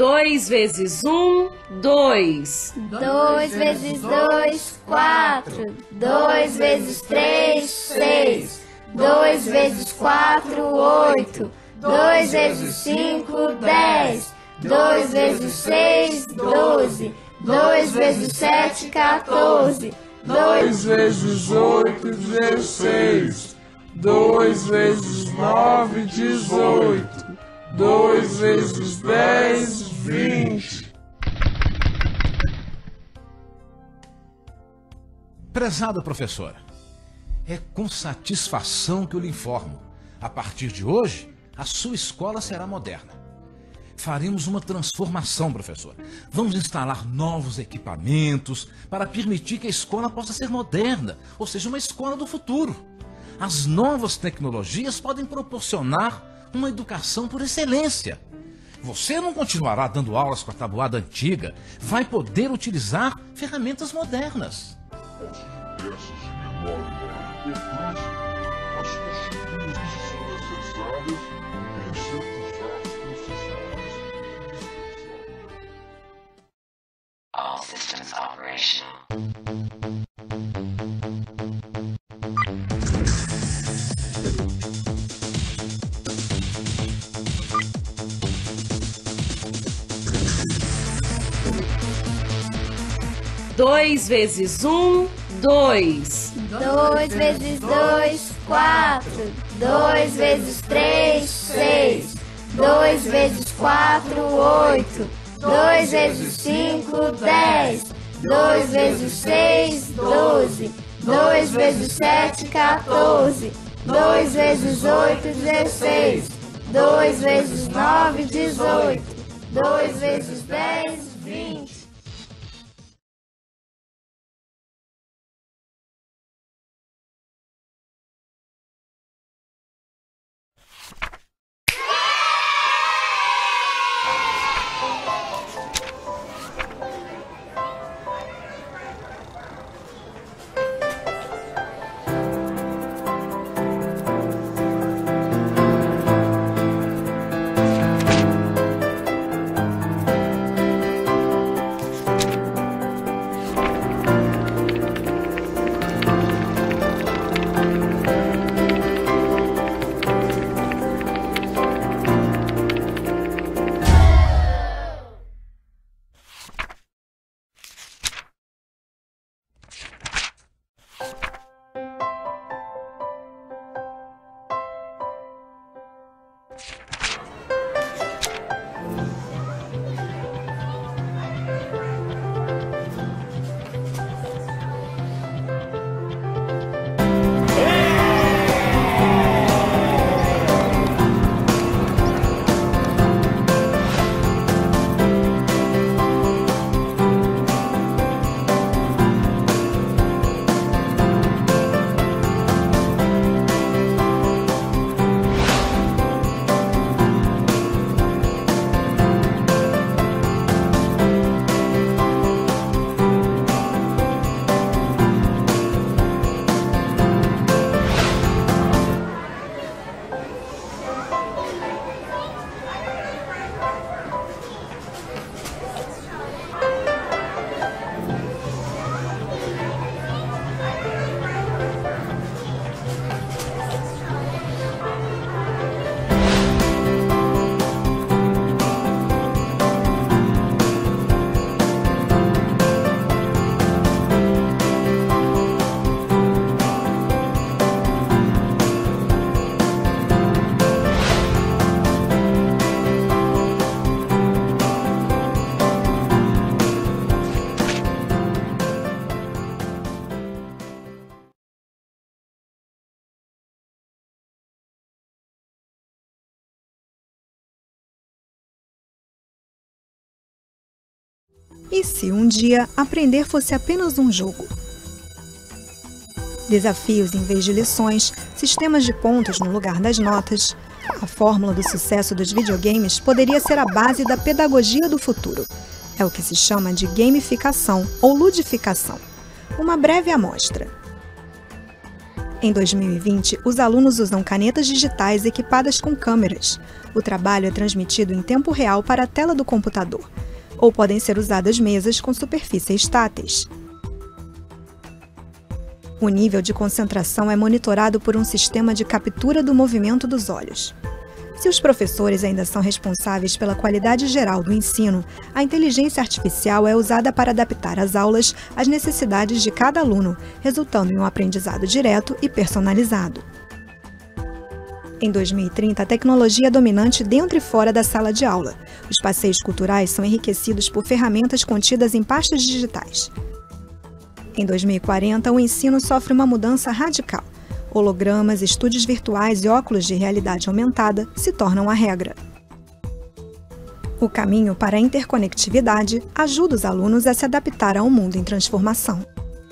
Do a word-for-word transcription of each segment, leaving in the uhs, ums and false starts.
Dois vezes um, dois. Dois vezes dois, quatro. Dois vezes três, seis. Dois vezes quatro, oito. Dois vezes cinco, dez. Dois vezes seis, doze. Dois vezes sete, quatorze. Dois vezes oito, dezesseis. Dois vezes nove, dezoito. Dois vezes dez, vinte. Prezada professora, é com satisfação que eu lhe informo. A partir de hoje, a sua escola será moderna. Faremos uma transformação, professor. Vamos instalar novos equipamentos para permitir que a escola possa ser moderna, ou seja, uma escola do futuro. As novas tecnologias podem proporcionar uma educação por excelência. Você não continuará dando aulas com a tabuada antiga, vai poder utilizar ferramentas modernas. As peças de menor importância, as construções que são necessárias em certos atos processuais indispensáveis. All systems operational. Dois vezes um, dois. Dois vezes dois, quatro. Dois vezes três, seis. Dois vezes quatro, oito. Dois vezes cinco, dez. Dois vezes seis, doze. Dois vezes sete, quatorze. Dois vezes oito, dezesseis. Dois vezes nove, dezoito. Dois vezes dez, vinte. E se um dia aprender fosse apenas um jogo? Desafios em vez de lições, sistemas de pontos no lugar das notas. A fórmula do sucesso dos videogames poderia ser a base da pedagogia do futuro. É o que se chama de gamificação ou ludificação. Uma breve amostra. Em dois mil e vinte, os alunos usam canetas digitais equipadas com câmeras. O trabalho é transmitido em tempo real para a tela do computador, ou podem ser usadas mesas com superfícies táteis. O nível de concentração é monitorado por um sistema de captura do movimento dos olhos. Se os professores ainda são responsáveis pela qualidade geral do ensino, a inteligência artificial é usada para adaptar as aulas às necessidades de cada aluno, resultando em um aprendizado direto e personalizado. Em dois mil e trinta, a tecnologia é dominante dentro e fora da sala de aula. Os passeios culturais são enriquecidos por ferramentas contidas em pastas digitais. Em dois mil e quarenta, o ensino sofre uma mudança radical. Hologramas, estúdios virtuais e óculos de realidade aumentada se tornam a regra. O caminho para a interconectividade ajuda os alunos a se adaptar a um mundo em transformação.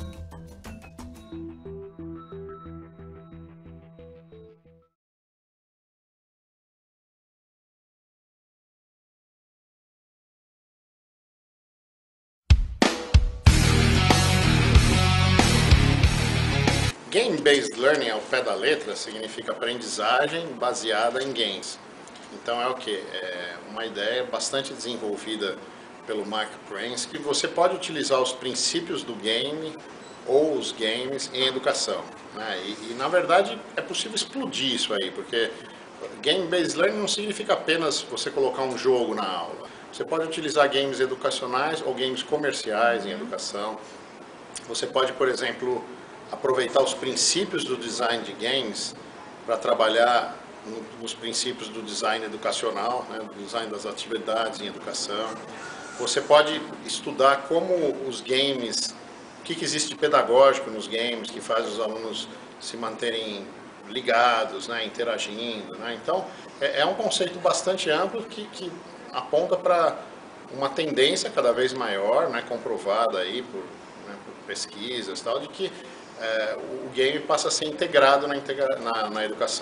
Game-based learning, ao pé da letra, significa aprendizagem baseada em games. Então é o que? É uma ideia bastante desenvolvida pelo Mark Prince, que você pode utilizar os princípios do game ou os games em educação, né? E, e na verdade é possível explodir isso aí, porque game-based learning não significa apenas você colocar um jogo na aula. Você pode utilizar games educacionais ou games comerciais em educação. Você pode, por exemplo, aproveitar os princípios do design de games para trabalhar no, nos princípios do design educacional, né, do design das atividades em educação. Você pode estudar como os games, o que, que existe de pedagógico nos games, que faz os alunos se manterem ligados, né, interagindo, né? Então, é, é um conceito bastante amplo que, que aponta para uma tendência cada vez maior, né, comprovada aí por, né, por pesquisas, tal, de que É, o game passa a ser integrado na, integra na, na educação.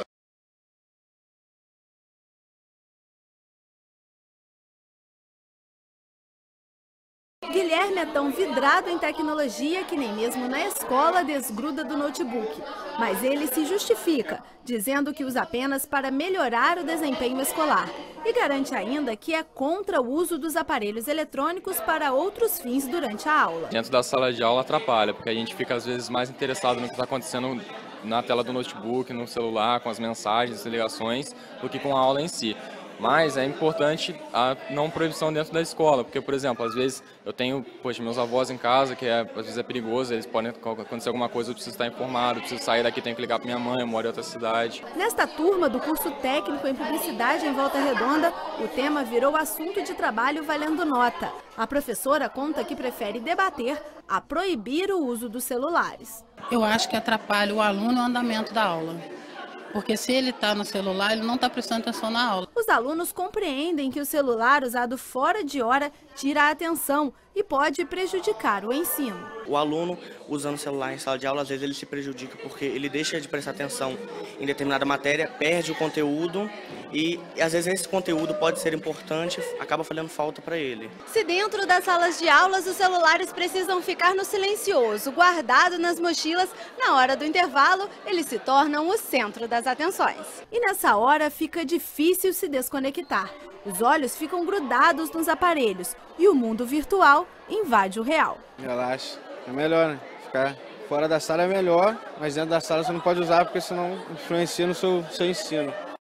Guilherme é tão vidrado em tecnologia que nem mesmo na escola desgruda do notebook. Mas ele se justifica, dizendo que usa apenas para melhorar o desempenho escolar. E garante ainda que é contra o uso dos aparelhos eletrônicos para outros fins durante a aula. Dentro da sala de aula atrapalha, porque a gente fica às vezes mais interessado no que está acontecendo na tela do notebook, no celular, com as mensagens e ligações, do que com a aula em si. Mas é importante a não proibição dentro da escola, porque, por exemplo, às vezes eu tenho, poxa, meus avós em casa, que é, às vezes é perigoso, eles podem acontecer alguma coisa, eu preciso estar informado, eu preciso sair daqui, tenho que ligar para minha mãe, eu moro em outra cidade. Nesta turma do curso técnico em publicidade em Volta Redonda, o tema virou assunto de trabalho valendo nota. A professora conta que prefere debater a proibir o uso dos celulares. Eu acho que atrapalha o aluno no andamento da aula. Porque se ele está no celular, ele não está prestando atenção na aula. Os alunos compreendem que o celular usado fora de hora tira a atenção e pode prejudicar o ensino. O aluno usando o celular em sala de aula, às vezes ele se prejudica porque ele deixa de prestar atenção em determinada matéria, perde o conteúdo e às vezes esse conteúdo pode ser importante, acaba fazendo falta para ele. Se dentro das salas de aulas os celulares precisam ficar no silencioso, guardado nas mochilas, na hora do intervalo eles se tornam o centro das atenções. E nessa hora fica difícil se desconectar. Os olhos ficam grudados nos aparelhos e o mundo virtual invade o real. Relaxa, é melhor, né? Ficar fora da sala é melhor, mas dentro da sala você não pode usar porque senão influencia no seu, seu ensino.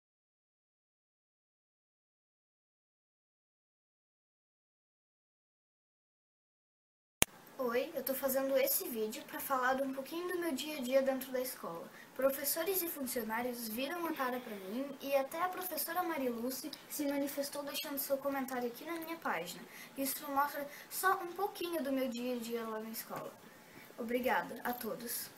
Oi, eu tô fazendo esse vídeo para falar um pouquinho do meu dia a dia dentro da escola. Professores e funcionários viram a cara para mim e até a professora Mariluce se manifestou deixando seu comentário aqui na minha página. Isso mostra só um pouquinho do meu dia a dia lá na escola. Obrigada a todos.